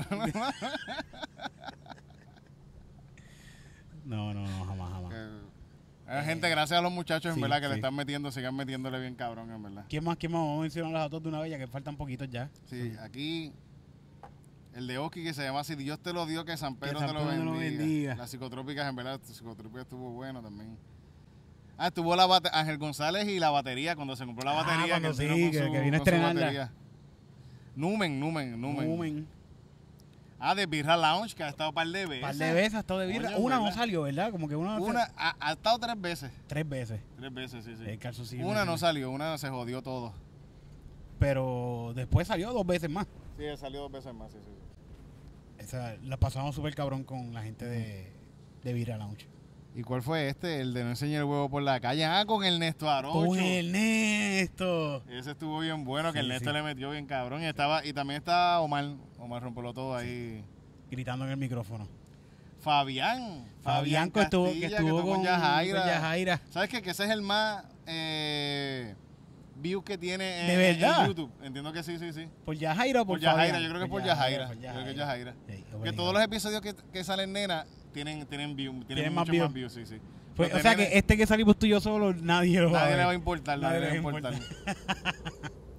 No, no, no, jamás, jamás. Eh, gente, gracias a los muchachos, en sí, verdad, que le sí. están metiendo, sigan metiéndole bien cabrón, en verdad. ¿Quién más? ¿Quién más? Vamos a mencionarlas a todos de una vez, ya que faltan poquitos ya. Sí, aquí el de Oki que se llama Si Dios te lo dio, que San Pedro San te lo Pedro te lo bendiga. bendiga. Las psicotrópicas, en verdad, las psicotrópicas estuvo bueno también. Ah, estuvo la bate- Ángel González y la batería, cuando se compró la Ah, batería. cuando él sí, vino con que- su- que vino a con su estrenarla. batería. Numen, Numen, Numen. Numen. Ah, de Birra Lounge, que ha estado un par de veces. Un par de veces ha estado de birra. Coño, Una no ¿verdad? salió, ¿verdad? Como que una. Una, ha, ha estado tres veces. Tres veces. Tres veces, sí, sí. El calzoncillo. Una no salió, una se jodió todo. Pero después salió dos veces más. Sí, salió dos veces más, sí, sí. sí. Esa, la pasamos súper cabrón con la gente de, de Birra Lounge. ¿Y cuál fue este? El de no enseñar el huevo por la calle. Ah, con Ernesto Arocho. Con Ernesto. Ese estuvo bien bueno, que Sí, Ernesto sí. le metió bien cabrón. Y estaba y también está Omar. Omar Rompolo todo ahí. Gritando en el micrófono. Fabián. Fabián que estuvo, que Castilla, estuvo tocó con Yajaira. con Yajaira. ¿Sabes qué? Que ese es el más eh, views que tiene en, ¿De verdad? en YouTube. Entiendo que sí, sí, sí. ¿Por Yajaira o por, Por Yajaira, Fabián? yo creo que por Yajaira. por Yo creo que es Yajaira. Sí, Que bueno, todos los episodios que, que salen nena tienen, tienen views, tienen, Tienen más mucho views. más views, sí, sí. Pues, Los o de sea nene- que este que salimos tú y yo solo, nadie lo va a Nadie ver. le va a importar, nadie, Nadie le va a le importar.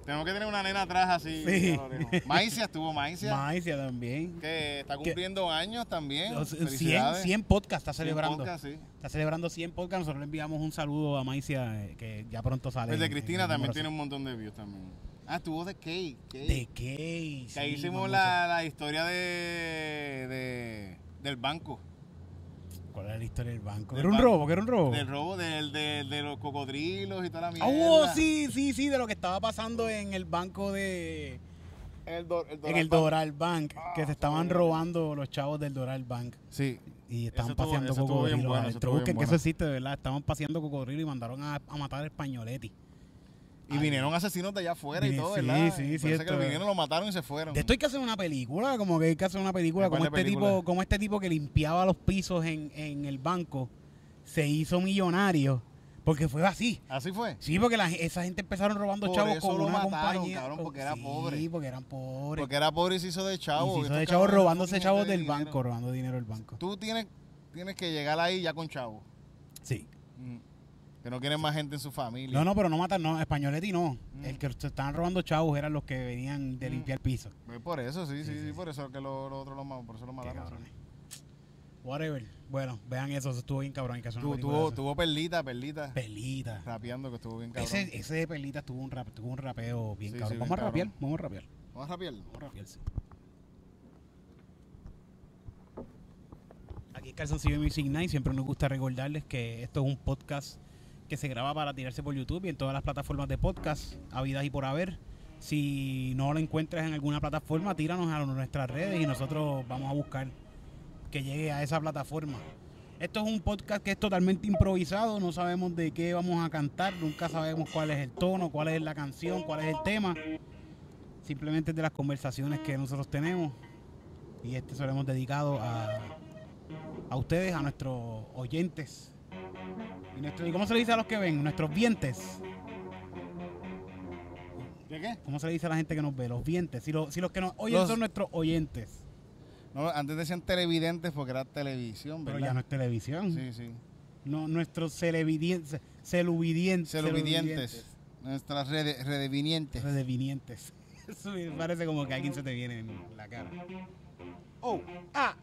Tenemos que tener una nena atrás así. Sí. a lo lejos. Maicia, estuvo Maicia. Maicia también. Que está cumpliendo años también. Los cien, Felicidades. cien podcasts está cien celebrando. podcasts, sí. Está celebrando cien podcasts. Nosotros le enviamos un saludo a Maicia, eh, que ya pronto sale. El de en- Cristina en también número tiene un montón de views también. Ah, estuvo de Kay. Kay. De Kay. Que ahí sí, hicimos mamá. la, la historia de, de del banco. ¿Cuál era la historia del banco? Del ¿Era un banco. robo? ¿Que era un robo? Del robo del, del- de los cocodrilos y toda la mierda. Oh, sí, sí, sí, de lo que estaba pasando en el banco de... El do- el En el Doral Doral Bank, Ah, que se estaban sí. robando los chavos del Doral Bank. Sí. Y estaban estuvo- paseando ese estuvo bien cocodrilos bueno, ese adentro. estuvo bien Busquen que bueno. eso existe, de verdad. Estaban paseando cocodrilos y mandaron a, a matar a Españoletti. Y vinieron asesinos de allá afuera y Vine- todo, sí, ¿verdad? sí, Parece cierto. que vinieron, lo mataron y se fueron. De esto hay que hacer una película, como que hay que hacer una película, ¿De cuál como de este película? tipo, como este tipo que limpiaba los pisos en, en el banco, se hizo millonario, porque fue así. Así fue. Sí, porque la, esa gente empezaron robando Por chavos eso con lo una mataron, compañía. cabrón, porque con- era sí, pobre. porque eran pobres. Porque era pobre y se hizo de y chavo. se hizo Estos de chavos cabrones robándose fucking chavos gente de del dinero. banco, robando dinero del banco. Tú tienes, tienes que llegar ahí ya con chavo. Sí. Mm. Que no quieren más gente en su familia. No, no, pero no matan, no, Españoletti no. Mm. El que se estaban robando chavos eran los que venían de Mm. limpiar piso. Pues por eso, sí, sí, Sí, sí, sí, por eso que lo, lo otro lo ma- por eso lo Qué mataron. cabrones. Whatever. Bueno, vean eso, eso estuvo bien cabrón. Hay que hacer una Tuvo, película de tuvo, eso. tuvo perlita, perlita. Pelita. Rapeando que estuvo bien cabrón. Ese, ese de Perlita tuvo un, rap, tuvo un rapeo bien Sí, cabrón. sí, Vamos bien a rapear, cabrón. vamos a rapear. Vamos a rapear. Vamos a rapear, sí. Aquí en Calzoncillo Music Night siempre nos gusta recordarles que esto es un podcast que se graba para tirarse por YouTube y en todas las plataformas de podcast, habidas y por haber. Si no lo encuentras en alguna plataforma, tíranos a nuestras redes y nosotros vamos a buscar que llegue a esa plataforma. Esto es un podcast que es totalmente improvisado, no sabemos de qué vamos a cantar, nunca sabemos cuál es el tono, cuál es la canción, cuál es el tema. Simplemente es de las conversaciones que nosotros tenemos y este se lo hemos dedicado a, a ustedes, a nuestros oyentes. Y, nuestro, ¿Y cómo se le dice a los que ven? Nuestros vientes. ¿Qué qué? ¿Cómo se le dice a la gente que nos ve? Los vientes. Si, lo- si los que nos oyen Los- son nuestros oyentes. No, antes decían televidentes porque era televisión, Pero ¿verdad? ya no es televisión. Sí, sí. No, nuestros celevidientes. Celuvidientes. Celuvidientes. Nuestras redes redevinientes. Redevinientes. Eso me parece como que alguien se te viene en la cara. Oh, ah.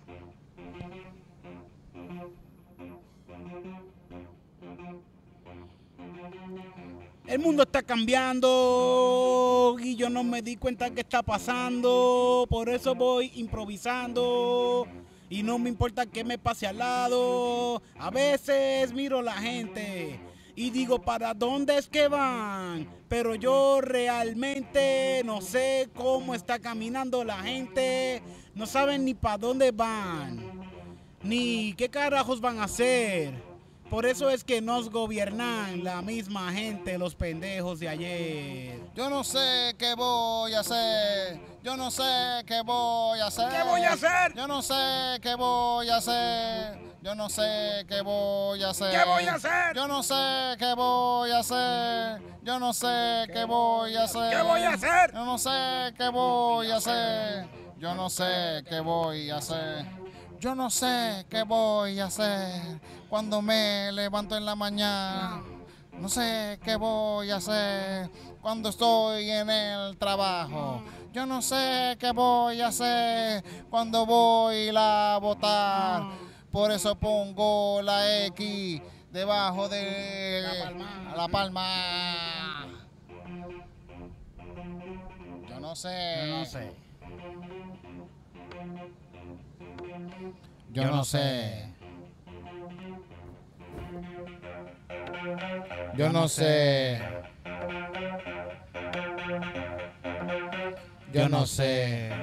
El mundo está cambiando y yo no me di cuenta que está pasando. Por eso voy improvisando y no me importa que me pase al lado. A veces miro la gente y digo, ¿para dónde es que van? Pero yo realmente no sé cómo está caminando la gente. No saben ni para dónde van, ni qué carajos van a hacer. Por eso es que nos gobiernan la misma gente, los pendejos de ayer. Yo no sé qué voy a hacer. Yo no sé qué voy a hacer. ¿Qué voy a hacer? Yo no sé qué voy a hacer. Yo no sé qué voy a hacer. ¿Qué voy a hacer? Yo no sé qué voy a hacer. Yo no sé qué voy a hacer. ¿Qué voy a hacer? Yo no sé qué voy a hacer. Yo no sé qué voy a hacer. Yo no sé qué voy a hacer cuando me levanto en la mañana. No sé qué voy a hacer cuando estoy en el trabajo. Yo no sé qué voy a hacer cuando voy a ir a votar. Por eso pongo la X debajo de La palma. la palma. Yo no sé. Yo no sé. Yo no sé. Yo no sé. Yo no sé.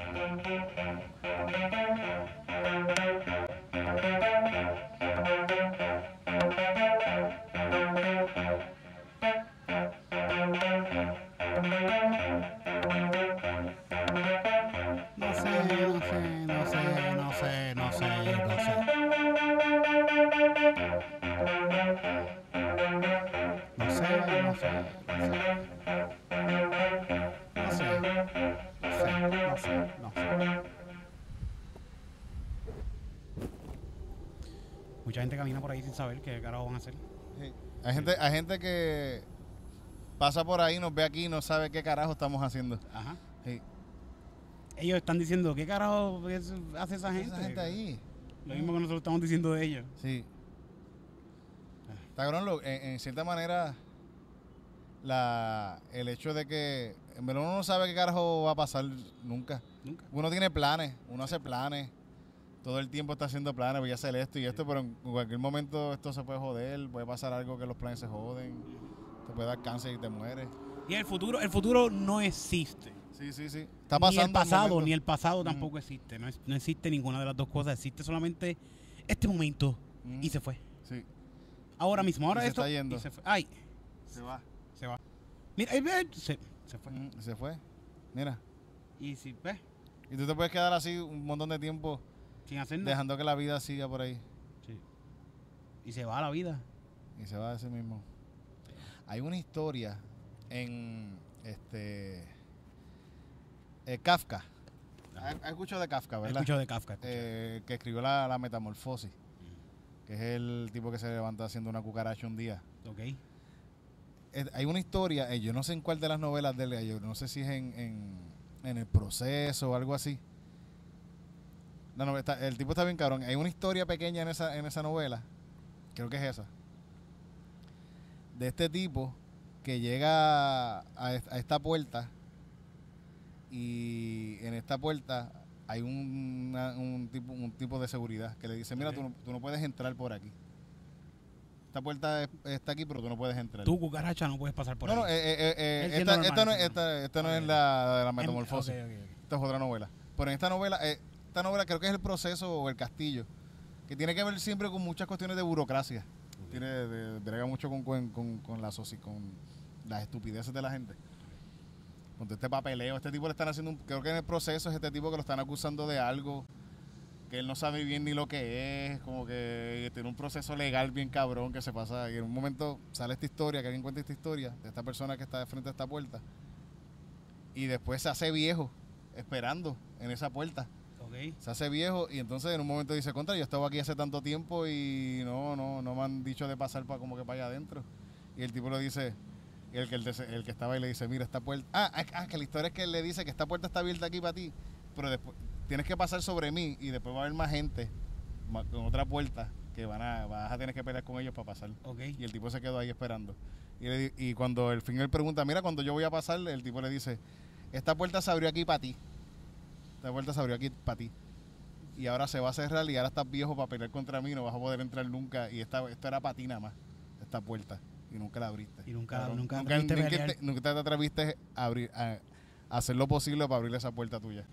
No sé, no sé, no sé, no sé, no sé, no sé. No sé, no sé, no sé. No sé, no sé, no sé. Mucha gente camina por ahí sin saber qué carajo van a hacer. Sí. Hay gente, hay gente que pasa por ahí, nos ve aquí, no sabe qué carajo estamos haciendo. Ajá. Sí. Ellos están diciendo, ¿qué carajo es- hace esa gente? Esa gente ahí. Lo mismo que nosotros estamos diciendo de ellos. Sí. Está cabrón, lo- en, en cierta manera, la, el hecho de que en verdad uno no sabe qué carajo va a pasar nunca. Nunca. Uno tiene planes, uno hace planes, todo el tiempo está haciendo planes, voy a hacer esto y esto, pero en cualquier momento esto se puede joder, puede pasar algo que los planes se joden, te puede dar cáncer y te mueres. Y el futuro, el futuro no existe. Sí, sí, sí. Está pasando. Ni el pasado, momento. ni el pasado Ujú. tampoco existe. No, es- no existe ninguna de las dos cosas. Existe solamente este momento Ujú. y se fue. Sí, Ahora mismo, ahora Y se esto está yendo. y se fue. Ay, se va. se va. Mira, ahí ve, se, se fue. Ujú, Se fue. Mira. Y si ves, Y tú te puedes quedar así un montón de tiempo sin hacer nada. dejando que la vida siga por ahí. Sí. Y se va la vida. Y se va a ese mismo. Hay una historia en este eh, Kafka. ¿Has has escuchado de Kafka, verdad? Escucho de Kafka. escucho. Eh, que escribió la, la Metamorfosis, que es el tipo que se levanta haciendo una cucaracha un día. Ok. Eh, hay una historia, eh, yo no sé en cuál de las novelas de él, yo no sé si es en, en, en El Proceso o algo así. La novela está- el tipo está bien cabrón. Hay una historia pequeña en esa, en esa novela, creo que es esa, de este tipo que llega a, est- a esta puerta y en esta puerta hay un, una- un, tipo, un tipo de seguridad que le dice, mira, Ok. tú, no, tú no puedes entrar por aquí. Esta puerta es- está aquí, pero tú no puedes entrar. Tú, cucaracha, no puedes pasar por no, ahí. no, eh, eh, eh, Él esta, siendo normal, esta no, es- siendo esta, esta no Ok, es ok. la de la En- metamorfosis. ok, ok, ok. Esta es otra novela. Pero en esta novela, eh, esta novela creo que es El Proceso o El Castillo, que tiene que ver siempre con muchas cuestiones de burocracia. Tiene de, brega mucho con, con, con, con la soci- con las estupideces de la gente. Con todo este papeleo, este tipo le están haciendo un, creo que en El Proceso es este tipo que lo están acusando de algo que él no sabe bien ni lo que es, como que tiene un proceso legal bien cabrón que se pasa, y en un momento sale esta historia, que alguien cuenta esta historia de esta persona que está de frente a esta puerta y después se hace viejo esperando en esa puerta. Ok. Se hace viejo y entonces en un momento dice, contra, yo estaba aquí hace tanto tiempo y no, no, no me han dicho de pasar para como que para allá adentro. Y el tipo le dice, y el que, el, de- el que estaba ahí le dice, mira, esta puerta, ah, ah, ah, que la historia es que él le dice que esta puerta está abierta aquí para ti, pero después tienes que pasar sobre mí y después va a haber más gente ma- con otra puerta que van a, vas a tener que pelear con ellos para pasar. Ok. Y el tipo se quedó ahí esperando. Y, le di- y cuando el fin él pregunta, mira, cuando yo voy a pasar, el tipo le dice, esta puerta se abrió aquí para ti. Esta puerta se abrió aquí para ti. Y ahora se va a cerrar y ahora estás viejo para pelear contra mí, no vas a poder entrar nunca. Y esta, esto era para ti nada más, esta puerta. Y nunca la abriste. Y nunca- Cabrón. nunca nunca, atreviste a nunca pelear. te, nunca te atreviste a, abrir, a, a hacer lo posible para abrirle esa puerta tuya.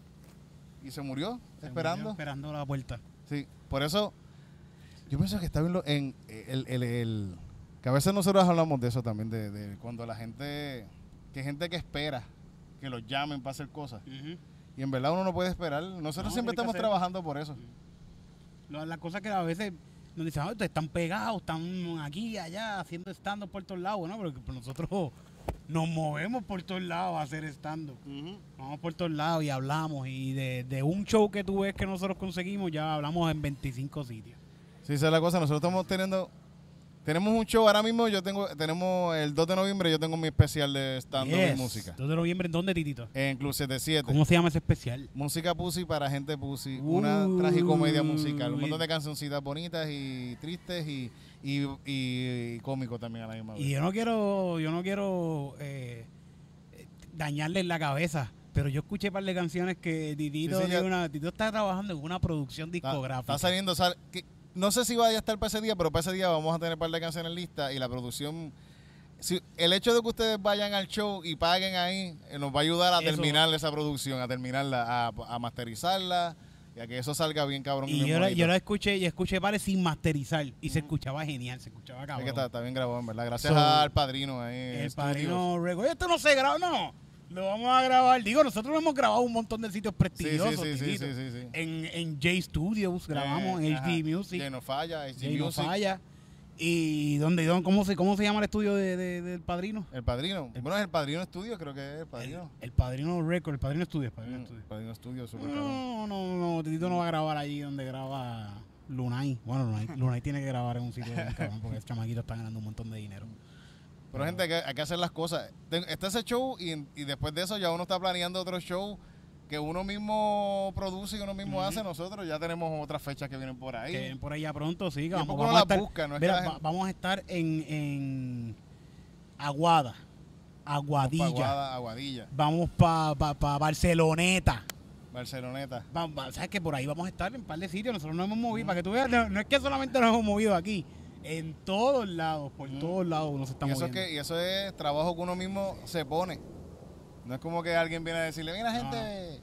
Y se murió Se esperando. murió Esperando la puerta. Sí, por eso yo pienso que está bien lo, en el, el, el- que a veces nosotros hablamos de eso también, de, de cuando la gente, que hay gente que espera que los llamen para hacer cosas. Ujú. Y en verdad uno no puede esperar. Nosotros No, siempre tiene que estamos hacer- trabajando por eso. Lo- Las cosas que a veces nos dicen, "Ah, ustedes están pegados, están aquí, allá, haciendo stand-up por todos lados". Bueno, pero que pues nosotros nos movemos por todos lados a hacer stand-up. Vamos por todos lados y hablamos. Y de, de un show que tú ves que nosotros conseguimos, ya hablamos en veinticinco sitios. Sí, esa es la cosa. Nosotros estamos teniendo, tenemos un show ahora mismo. Yo tengo, tenemos el dos de noviembre, yo tengo mi especial de stand-up Yes. y música. dos de noviembre, ¿en dónde, Titito? En Club setenta y siete. ¿Cómo se llama ese especial? Música pussy para gente pussy, una Uy. tragicomedia musical, un montón de cancioncitas bonitas y tristes y, y, y cómico también a la misma vez. Y yo no quiero, yo no quiero eh, eh, dañarles la cabeza, pero yo escuché un par de canciones que Titito, Sí, sí, ya- tiene una- Titito está trabajando en una producción Está, discográfica. está saliendo, sal- que, no sé si vaya a estar para ese día, pero para ese día vamos a tener un par de canciones listas y la producción, si, el hecho de que ustedes vayan al show y paguen ahí, eh, nos va a ayudar a Eso. terminar esa producción, a terminarla, a, a masterizarla y a que eso salga bien cabrón. Y bien yo la, bonito. yo la escuché y escuché pares sin masterizar y se escuchaba genial, se escuchaba Es cabrón. que está, está bien grabado, en verdad. Gracias So, al padrino ahí. El Studios. Padrino Record. Esto no se graba, no. Lo vamos a grabar. Digo, nosotros lo hemos grabado en un montón de sitios Sí, sí, prestigiosos. sí, sí, Titito. sí, sí, sí. En, en J Studios grabamos, Eh, en ajá. H D Music. Que no falla, H D Jay No Music. Falla. ¿Y dónde, dónde- cómo, se, cómo se llama el estudio de, de- del Padrino? El padrino. Bueno, es el padrino estudio, creo que es el padrino. El, el Padrino Record, el Padrino Studios. El Padrino Mm, Studios. padrino estudio, súper cabrón. No, no, no, Titito no va a grabar allí donde graba Lunay. Bueno, Lunay, Lunay tiene que grabar en un sitio bien cabrón porque ese chamaquito está ganando un montón de dinero. Pero gente, hay que, hay que hacer las cosas. Ten- Está ese show y, y después de eso ya uno está planeando otro show que uno mismo produce y uno mismo Ujú. hace. Nosotros ya tenemos otras fechas que vienen por ahí. Que ven por allá pronto, sí. que Y Vamos, después uno vamos, a las estar, busca, no es mira, que la va- gente- vamos a estar en, en Aguada, Aguadilla. Aguada, Aguadilla, Vamos para pa, pa Barceloneta. Barceloneta. Va- va- ¿Sabes que por ahí vamos a estar en un par de sitios? Nosotros nos hemos movido. Para que tú veas, no, no es que solamente nos hemos movido aquí. En todos lados, por Mm. todos lados nos Y estamos eso, es moviendo. que, y eso es trabajo que uno mismo se pone. No es como que alguien viene a decirle, mira gente,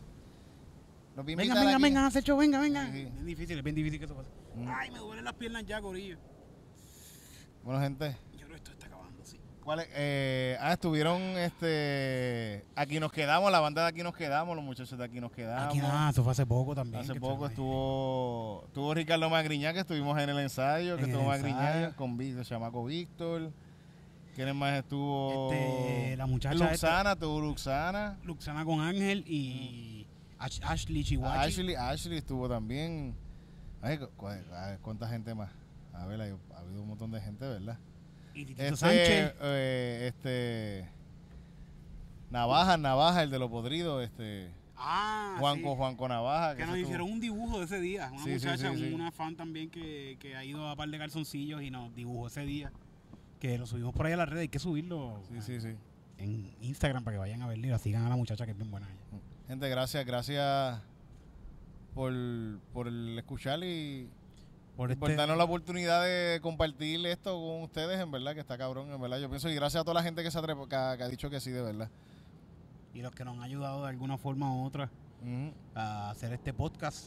los voy a Venga, invitar venga, aquí". venga, hace show, venga, venga. Sí, sí. Es difícil, es bien difícil que eso pase. Mm. Ay, me duelen las piernas ya, gorillo. Bueno, gente, Yo creo que esto está acabando, sí. ¿cuál es? Eh, ah, estuvieron, este, Aquí Nos Quedamos, la banda de Aquí Nos Quedamos, los muchachos de Aquí Nos Quedamos. Aquí nada, eso fue hace poco también. Hace que poco estuvimos ahí. estuvo, estuvo Ricardo Magriñá, que estuvimos en el ensayo, que En el estuvo Magriñá ensayo. con Víctor, el chamaco Víctor. ¿Quién más estuvo? Este, la muchacha Luxana, estuvo Luxana. Luxana con Ángel y Ash- Ashley Chihuahua. Ashley, Ashley estuvo también. Ay, cu- cu- a ver, ¿cuánta gente más? A ver, hay- ha habido un montón de gente, ¿verdad? Y Titito Este, Sánchez. eh, este, Navaja, Navaja, el de los podridos, este, Ah, Juanco, sí. Juanco Navaja. Que ese nos estuvo- hicieron un dibujo de ese día. Una Sí, sí, muchacha, sí, sí. una fan también que, que ha ido a par de calzoncillos y nos dibujó ese día. Que lo subimos por ahí a las redes. Hay que subirlo Sí, sí, sí. en Instagram para que vayan a verlo y la sigan a la muchacha que es bien buena ella. Gente, gracias, gracias por, por el escuchar y Por y por este- darnos la oportunidad de compartir esto con ustedes, en verdad, que está cabrón, en verdad. Yo pienso, y gracias a toda la gente que se atreve, que, ha- que ha dicho que sí, de verdad. Y los que nos han ayudado de alguna forma u otra Ujú. a hacer este podcast.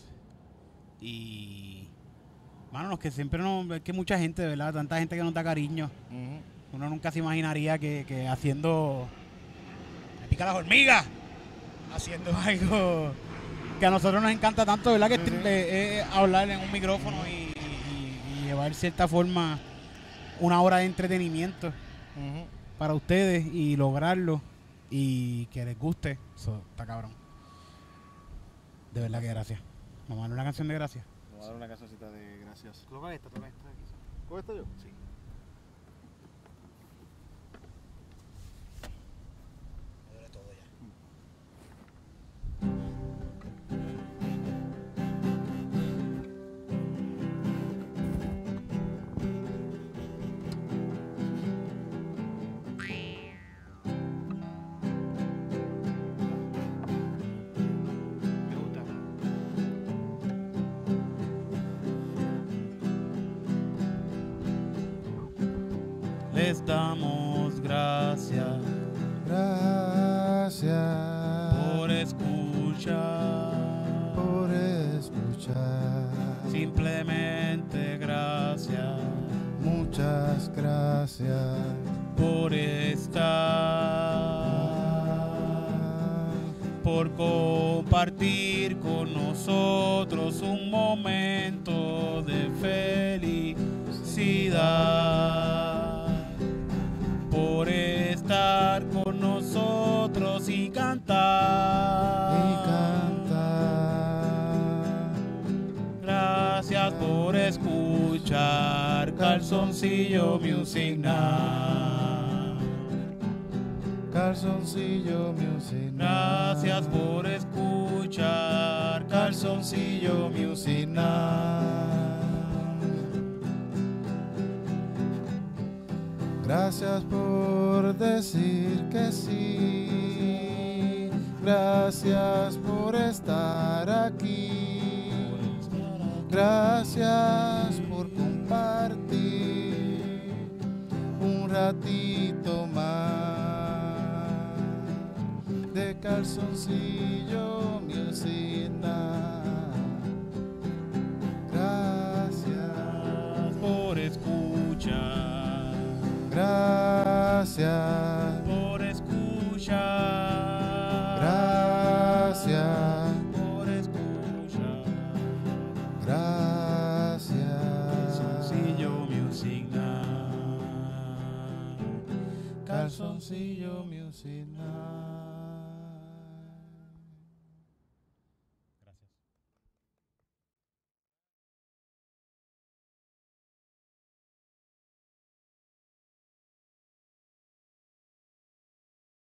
Y, mano, los que siempre nos. Es que mucha gente, de verdad, tanta gente que nos da cariño. Ujú. Uno nunca se imaginaría que, que haciendo. Me pica las hormigas. Haciendo algo que a nosotros nos encanta tanto, ¿verdad? Que Sí, es, sí. eh, eh, hablar en un micrófono y, y- y llevar cierta forma una hora de entretenimiento Ujú. para ustedes y lograrlo y que les guste. Eso está cabrón. De verdad que gracias. Vamos a darle una canción de gracias. Vamos a dar una casacita de gracias. Toca esta, toca esta. ¿Cómo esto yo? Sí. Me duele todo ya. Me gusta. Les damos gracias Gracias por escuchar. por escuchar. Simplemente gracias Muchas gracias. por estar, por compartir con nosotros un momento de felicidad, por estar con nosotros y cantar. Y cantar. Gracias por escuchar Calzoncillo Music Now. Calzoncillo Music. Gracias por escuchar Calzoncillo Music Now. Gracias por decir que sí. Gracias por estar aquí. Gracias por compartir un ratito más de Calzoncillo Music Now. Gracias, Por escuchar, gracias, por escuchar, gracias, por escuchar gracias. Calzoncillo Music Now. Calzoncillo Music Now.